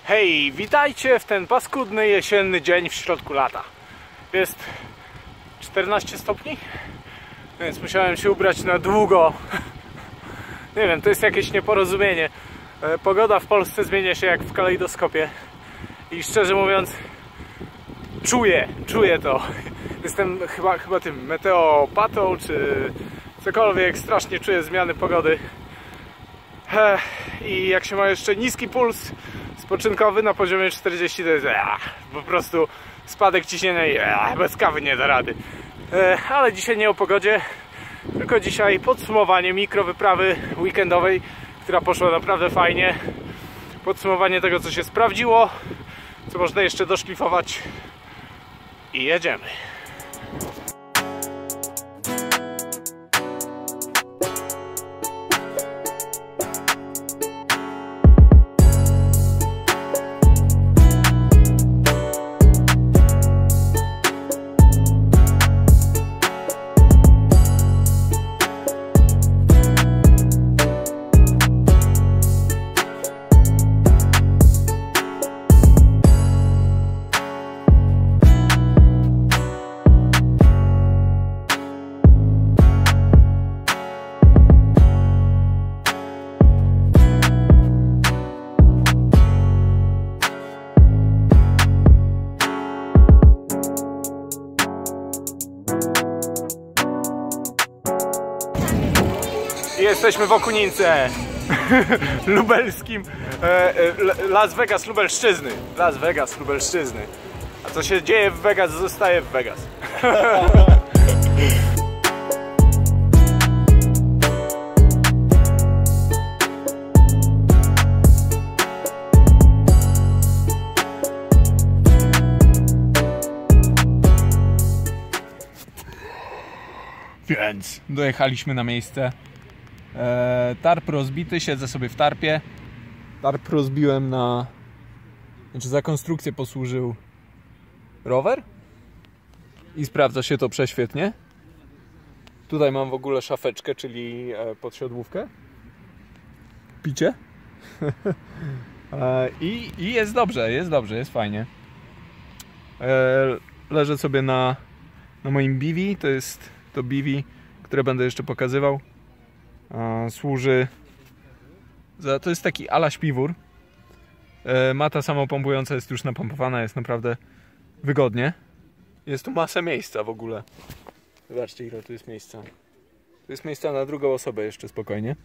Hej, witajcie w ten paskudny jesienny dzień w środku lata. Jest 14 stopni, więc musiałem się ubrać na długo. Nie wiem, to jest jakieś nieporozumienie. Pogoda w Polsce zmienia się jak w kalejdoskopie. I szczerze mówiąc, czuję to. Jestem chyba tym meteopatą, czy cokolwiek. Strasznie czuję zmiany pogody. I jak się ma jeszcze niski puls spoczynkowy na poziomie 40, to jest po prostu spadek ciśnienia i bez kawy nie da rady. Ale dzisiaj nie o pogodzie, tylko dzisiaj podsumowanie mikrowyprawy weekendowej, która poszła naprawdę fajnie. Podsumowanie tego, co się sprawdziło, co można jeszcze doszlifować i jedziemy. Jesteśmy w Okunince lubelskim, Las Vegas Lubelszczyzny. Las Vegas Lubelszczyzny. A co się dzieje w Vegas, zostaje w Vegas. Więc dojechaliśmy na miejsce. Tarp rozbity, siedzę sobie w tarpie. Tarp rozbiłem na... Znaczy za konstrukcję posłużył rower. I sprawdza się to prześwietnie. Tutaj mam w ogóle szafeczkę, czyli podsiodłówkę. Picie. I jest dobrze, jest fajnie. Leżę sobie na moim biwi. To jest to biwi, które będę jeszcze pokazywał. Służy to jest taki ala śpiwór. Mata samopompująca jest już napompowana, jest naprawdę wygodnie. Jest tu masę miejsca w ogóle. Zobaczcie, ile tu jest miejsca. Tu jest miejsca na drugą osobę jeszcze spokojnie.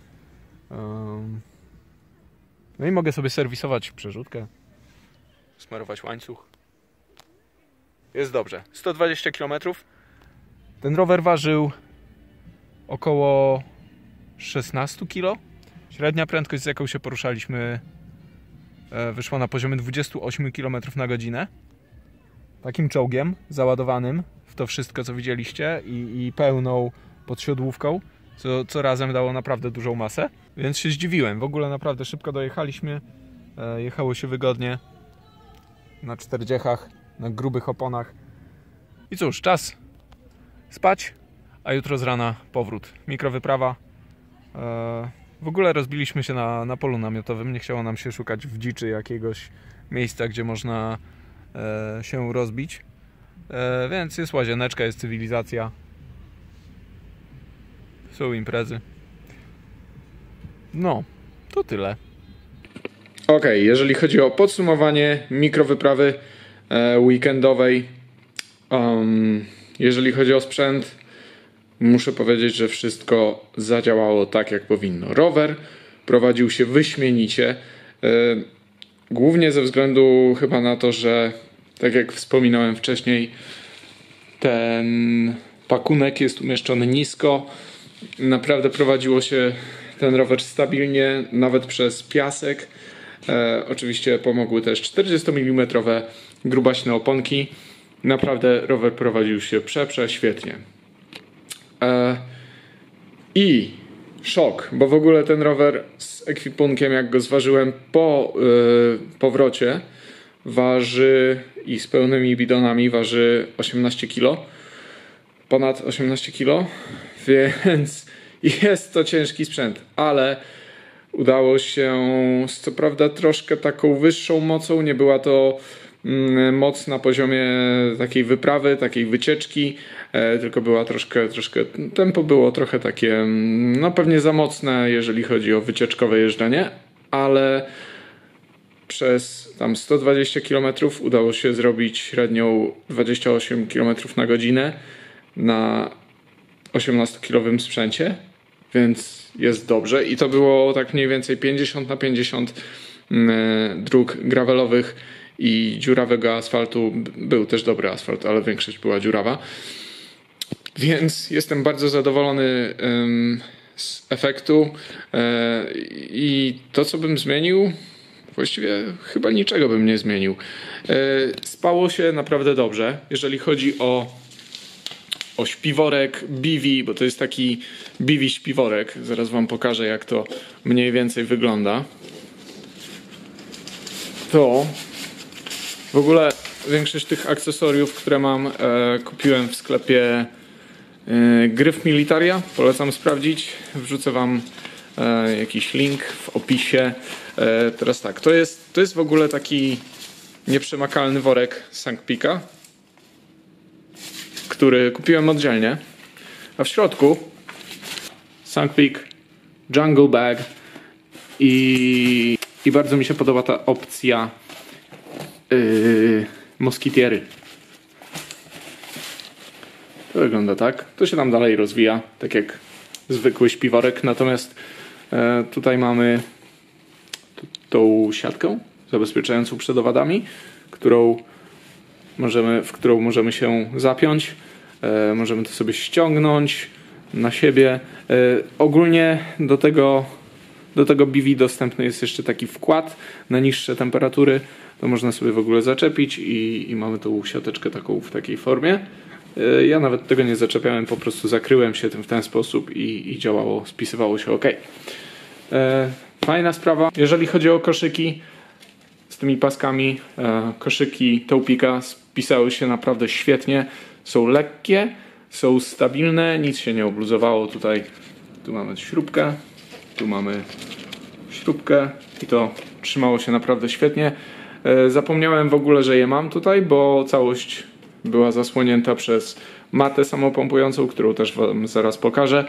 No i mogę sobie serwisować przerzutkę, smarować łańcuch. Jest dobrze. 120 km. Ten rower ważył około 16 kg. Średnia prędkość, z jaką się poruszaliśmy, wyszła na poziomie 28 km na godzinę. Takim czołgiem załadowanym w to wszystko, co widzieliście, i pełną podsiodłówką, co razem dało naprawdę dużą masę. Więc się zdziwiłem. W ogóle naprawdę szybko dojechaliśmy. Jechało się wygodnie. Na 40, na grubych oponach. I cóż, czas spać, a jutro z rana powrót. Mikrowyprawa. W ogóle rozbiliśmy się na polu namiotowym. Nie chciało nam się szukać w dziczy jakiegoś miejsca, gdzie można się rozbić. Więc jest łazieneczka, jest cywilizacja. Są imprezy. No, to tyle. Okej, jeżeli chodzi o podsumowanie mikrowyprawy weekendowej, jeżeli chodzi o sprzęt, muszę powiedzieć, że wszystko zadziałało tak, jak powinno. Rower prowadził się wyśmienicie. Głównie ze względu chyba na to, że tak jak wspominałem wcześniej, ten pakunek jest umieszczony nisko. Naprawdę prowadziło się ten rower stabilnie, nawet przez piasek. Oczywiście pomogły też 40 mm grubaśne oponki. Naprawdę rower prowadził się świetnie. I szok, bo w ogóle ten rower z ekwipunkiem, jak go zważyłem po powrocie, waży i z pełnymi bidonami waży 18 kg. Ponad 18 kg, więc jest to ciężki sprzęt, ale udało się z co prawda troszkę taką wyższą mocą, nie była to moc na poziomie takiej wyprawy, takiej wycieczki, tylko była troszkę tempo było trochę takie, no pewnie za mocne, jeżeli chodzi o wycieczkowe jeżdżenie, ale przez tam 120 km udało się zrobić średnią 28 km na godzinę na 18-kilowym sprzęcie, więc jest dobrze i to było tak mniej więcej 50/50 dróg gravelowych i dziurawego asfaltu. Był też dobry asfalt, ale większość była dziurawa. Więc jestem bardzo zadowolony z efektu i to, co bym zmienił, właściwie chyba niczego bym nie zmienił. Spało się naprawdę dobrze, jeżeli chodzi o śpiworek Bivi, bo to jest taki Bivi śpiworek. Zaraz wam pokażę, jak to mniej więcej wygląda. To w ogóle większość tych akcesoriów, które mam, kupiłem w sklepie Gryf Militaria. Polecam sprawdzić. Wrzucę wam jakiś link w opisie. Teraz tak, to jest w ogóle taki nieprzemakalny worek Sankpika, który kupiłem oddzielnie, a w środku Sankpik Jungle Bag i bardzo mi się podoba ta opcja moskitiery. To wygląda tak. To się tam dalej rozwija, tak jak zwykły śpiworek, natomiast tutaj mamy tą siatkę zabezpieczającą przed owadami, w którą możemy się zapiąć. Możemy to sobie ściągnąć na siebie. Ogólnie do tego Bivi dostępny jest jeszcze taki wkład na niższe temperatury. To można sobie w ogóle zaczepić i mamy tą siateczkę taką w takiej formie. Ja nawet tego nie zaczepiałem, po prostu zakryłem się tym w ten sposób i działało, spisywało się ok. Fajna sprawa. Jeżeli chodzi o koszyki z tymi paskami, koszyki Taupica spisały się naprawdę świetnie. Są lekkie, są stabilne, nic się nie obluzowało. Tu mamy śrubkę, tu mamy śrubkę i to trzymało się naprawdę świetnie. Zapomniałem w ogóle, że je mam tutaj, bo całość była zasłonięta przez matę samopompującą, którą też wam zaraz pokażę.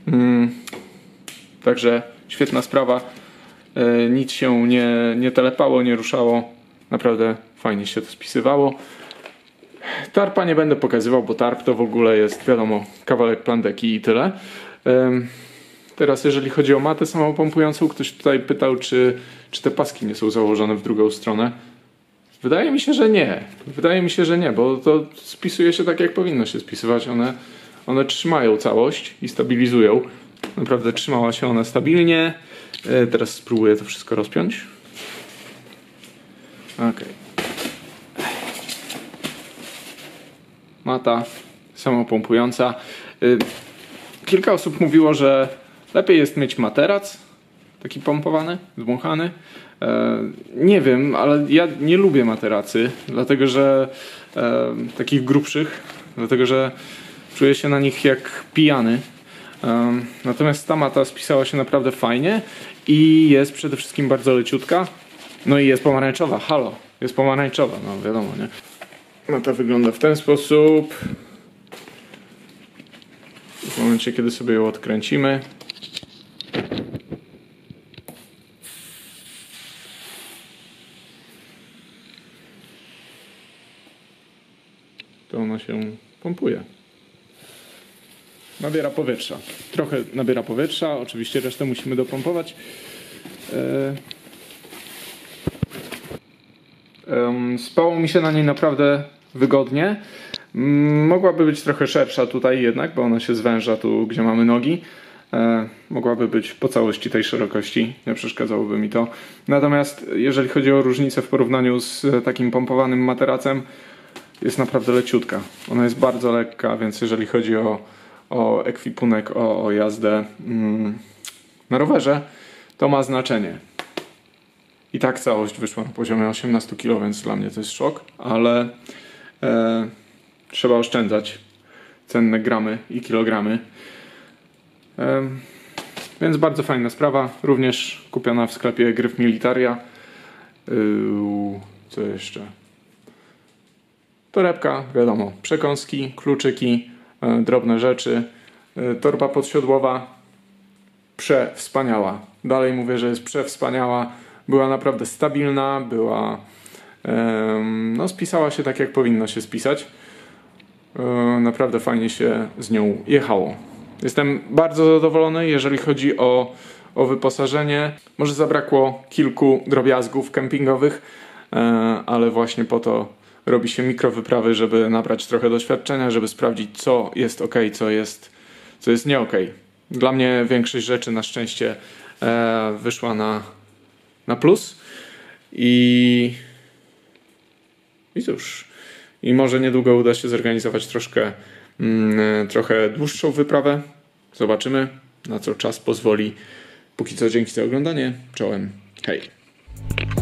Także świetna sprawa. Nic się nie telepało, nie ruszało. Naprawdę fajnie się to spisywało. Tarpa nie będę pokazywał, bo tarp to w ogóle jest, wiadomo, kawałek plandeki i tyle. Teraz jeżeli chodzi o matę samopompującą, ktoś tutaj pytał, czy te paski nie są założone w drugą stronę. Wydaje mi się, że nie. Wydaje mi się, że nie, bo to spisuje się tak, jak powinno się spisywać. One trzymają całość i stabilizują. Naprawdę trzymała się ona stabilnie. Teraz spróbuję to wszystko rozpiąć. Ok. Mata samopompująca. Kilka osób mówiło, że lepiej jest mieć materac taki pompowany, dmuchany. Nie wiem, ale ja nie lubię materacy, dlatego że takich grubszych, dlatego że czuję się na nich jak pijany. Natomiast ta mata spisała się naprawdę fajnie i jest przede wszystkim bardzo leciutka. No i jest pomarańczowa, halo, jest pomarańczowa, no wiadomo, nie? Mata wygląda w ten sposób. W momencie, kiedy sobie ją odkręcimy, to ona się pompuje. Nabiera powietrza. Trochę nabiera powietrza, oczywiście resztę musimy dopompować. Spało mi się na niej naprawdę wygodnie. Mogłaby być trochę szersza tutaj jednak, bo ona się zwęża tu, gdzie mamy nogi. Mogłaby być po całości tej szerokości, nie przeszkadzałoby mi to. Natomiast jeżeli chodzi o różnicę w porównaniu z takim pompowanym materacem, jest naprawdę leciutka. Ona jest bardzo lekka, więc jeżeli chodzi o ekwipunek, o jazdę na rowerze, to ma znaczenie. I tak całość wyszła na poziomie 18 kg, więc dla mnie to jest szok, ale trzeba oszczędzać cenne gramy i kilogramy. Więc bardzo fajna sprawa, również kupiona w sklepie Gryf Militaria. Co jeszcze? Torebka, wiadomo, przekąski, kluczyki, drobne rzeczy. Torba podsiodłowa, przewspaniała. Dalej mówię, że jest przewspaniała. Była naprawdę stabilna, była... no spisała się tak, jak powinno się spisać. Naprawdę fajnie się z nią jechało. Jestem bardzo zadowolony, jeżeli chodzi o wyposażenie. Może zabrakło kilku drobiazgów kempingowych, ale właśnie po to robi się mikrowyprawy, żeby nabrać trochę doświadczenia, żeby sprawdzić, co jest ok, co jest nie ok. Dla mnie większość rzeczy na szczęście wyszła na plus i cóż, i może niedługo uda się zorganizować trochę dłuższą wyprawę. Zobaczymy, na co czas pozwoli. Póki co dzięki za oglądanie. Czołem. Hej.